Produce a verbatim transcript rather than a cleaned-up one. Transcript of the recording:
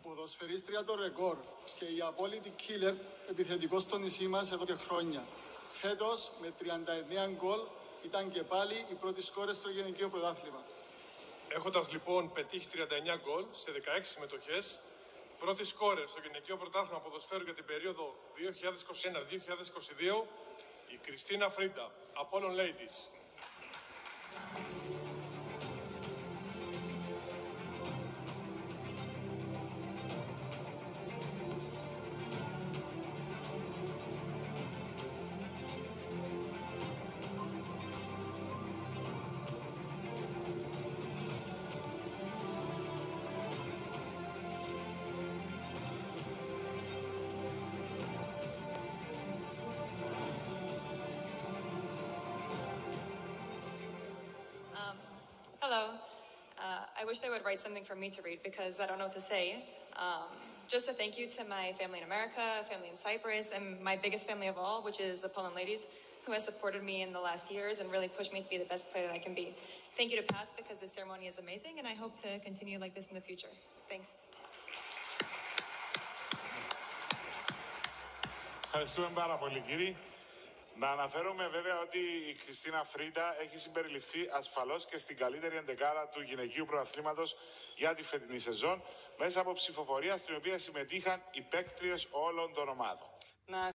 ποδοσφαιρίστρια το ρεκόρ και η απόλυτη killer επιθετικός στο νησί μας εδώ και χρόνια. Φέτος με τριάντα εννέα γκολ ήταν και πάλι η πρώτη σκόρερ στο γυναικείο πρωτάθλημα. Έχοντας λοιπόν πετύχει τριάντα εννέα γκολ σε δεκαέξι συμμετοχές, πρώτη σκόρερ στο γυναικείο πρωτάθλημα ποδοσφαίρου για την περίοδο δύο χιλιάδες είκοσι ένα με δύο χιλιάδες είκοσι δύο, η Κριστίνα Φρίντα, Apollon Ladies. Hello. Uh, I wish they would write something for me to read because I don't know what to say. Um, just a thank you to my family in America, family in Cyprus, and my biggest family of all, which is Apollon Ladies, who has supported me in the last years and really pushed me to be the best player that I can be. Thank you to P A S because the ceremony is amazing, and I hope to continue like this in the future. Thanks. Ευχαριστούμε πάρα πολύ, κύριοι. Να αναφέρουμε βέβαια ότι η Κριστίνα Φρίντα έχει συμπεριληφθεί ασφαλώς και στην καλύτερη εντεκάδα του γυναικείου πρωταθλήματος για τη φετινή σεζόν μέσα από ψηφοφορία στην οποία συμμετείχαν οι παίκτριες όλων των ομάδων.